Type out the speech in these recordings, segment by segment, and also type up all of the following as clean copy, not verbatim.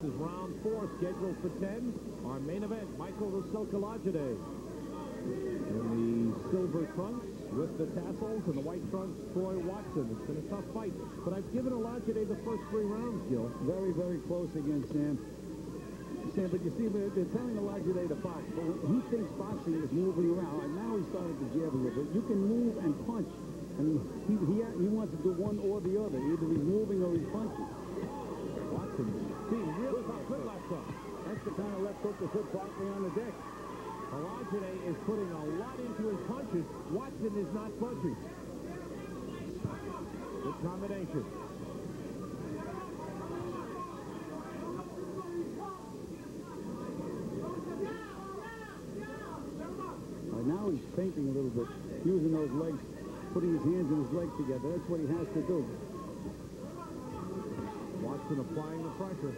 This is round 4, scheduled for 10. Our main event, Michael the Silk Olajide. In the silver trunks with the tassels and the white trunks, Troy Watson. It's been a tough fight, but I've given Olajide the first 3 rounds, Gil. Very, very close again, Sam. Sam, but you see, they're telling Olajide to box, but he thinks boxing is moving around. And now he's starting to jab a little bit. You can move and punch. I mean, he wants to do one or the other. Either he's moving or he's punching. Watson, see, really good left hook. That's the kind of left hook that's hit partly on the deck. Olajide is putting a lot into his punches. Watson is not budging. Good combination. Now he's feinting a little bit, using those legs, putting his hands and his legs together. That's what he has to do. Watson applying the pressure.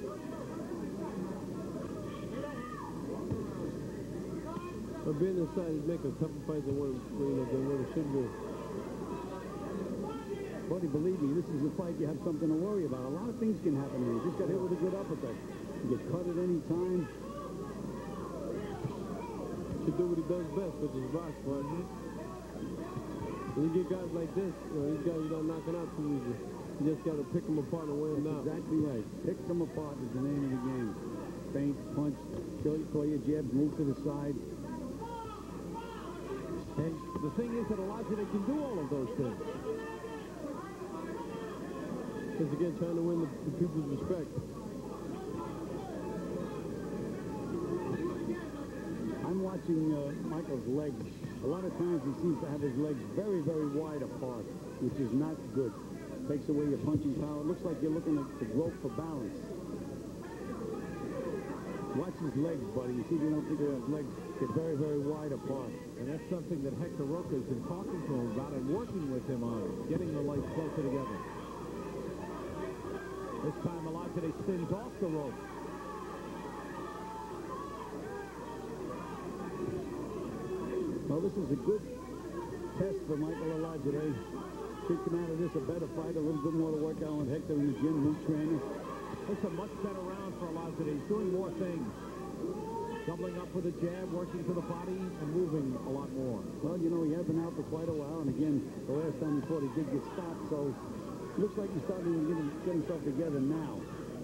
But being inside is making a couple fights than what it should be. Buddy, believe me, this is a fight you have something to worry about. A lot of things can happen here. You just got hit with a good uppercut. You get cut at any time. To do what he does best, which is box, but when you get guys like this, these guys you don't knock it out too easy. You just got to pick them apart and wear them down. Exactly right. Pick them apart is the name of the game. Feint, punch, throw your jabs, move to the side. And the thing is that Olajide can do all of those things. Just again, trying to win the people's respect. I'm watching Michael's legs. A lot of times he seems to have his legs very, very wide apart, which is not good. Takes away your punching power. It looks like you're looking at the rope for balance. Watch his legs, buddy. You see, you don't think his legs get very, very wide apart. And that's something that Hector Roca has been talking to him about and working with him on, getting the legs closer together. This time Olajide spins off the rope. Well, this is a good test for Michael Olajide. Should come out of this a better fight, a little bit more to work out with Hector in the gym, new trainer. It's a much better round for Olajide. He's doing more things. Doubling up with a jab, working to the body, and moving a lot more. Well, you know, he had been out for quite a while, and again, the last time he fought, he did get stopped, so looks like he's starting to get himself together now.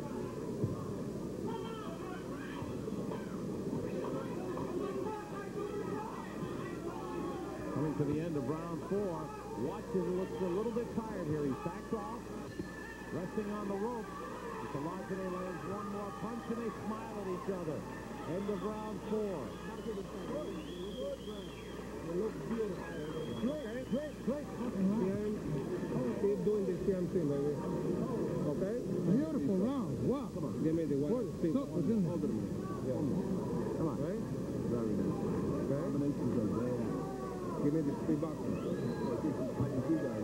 Coming to the end of round 4, Watson looks a little bit tired here. He's backed off, resting on the rope. Olajide lands one more punch, and they smile at each other. End of round 4. It looks beautiful. Great. Keep doing the same thing, baby. Okay? Beautiful round. Wow. Come on. Give me the one. Silk was in there. Yeah. Come on. Right? Very nice. Okay? Combinations are there. Give me the three boxes. Fighting two guys.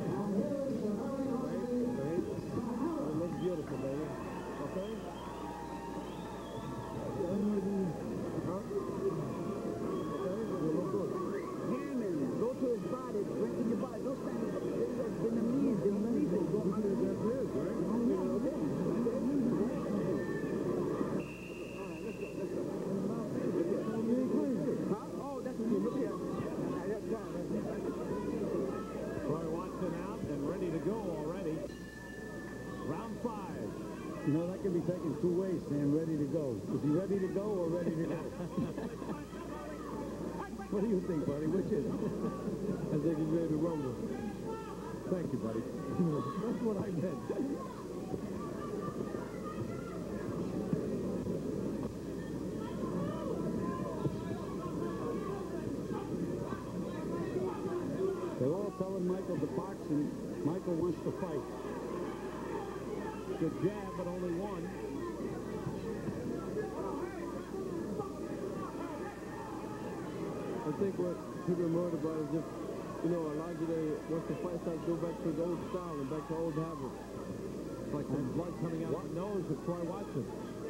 Right? It looks beautiful, baby. Okay? To his body, strengthen your body. Don't stand up. In the knees, go underneath. Troy Watson out and ready to go already. Round 5. You know, that can be taken 2 ways, Sam. Ready to go. Is he ready to go or ready to go? What do you think, buddy? Which is it? I think he's ready to rumble. Thank you, buddy. That's what I meant. They're all telling Michael to box, and Michael wants to fight. Good jab, but only one. I think what people are worried about is if, Olajide, once the fight starts, go back to his old style and back to old habits. It's like some blood coming out the nose of Troy Watson.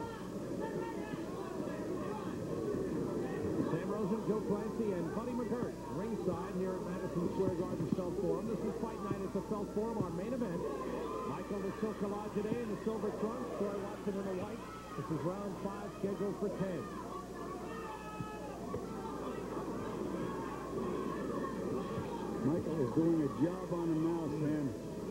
Sam Rosen, Joe Clancy, and Buddy McGirt ringside here at Madison Square Garden Felt Forum. This is Fight Night at the Felt Forum, our main event. Michael the Silk Olajide in the silver trunks, Troy Watson in the white. This is round 5, scheduled for 10. Michael is doing a job on him now, Sam.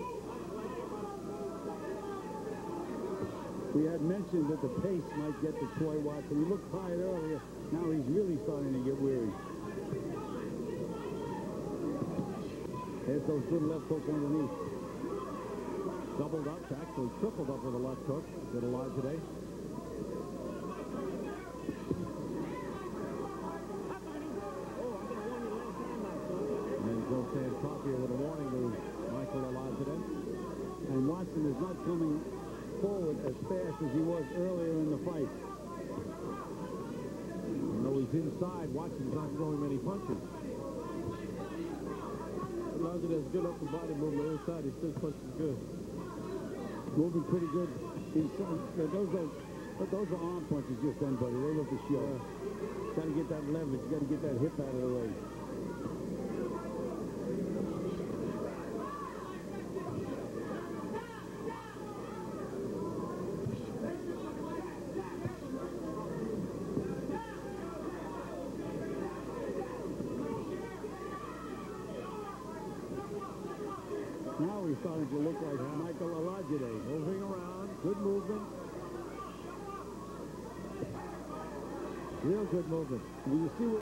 We had mentioned that the pace might get to Troy Watson. He looked tired earlier. Now he's really starting to get weary. There's those good left hook underneath. Doubled up, actually tripled up with a left hook. Did a lot today. And then Joe Santopia with a warning to Michael Olajide. And Watson is not coming forward as fast as he was earlier in the fight. Even though he's inside, Watson's not throwing many punches. Olajide has good upper body movement inside. He still punches good. Moving pretty good inside. Those are arm punches just then, buddy. They look to show. Got to get that leverage. Got to get that hip out of the way. Now he's starting to look like Michael Olajide. Moving around, good movement. Real good movement. Will you see what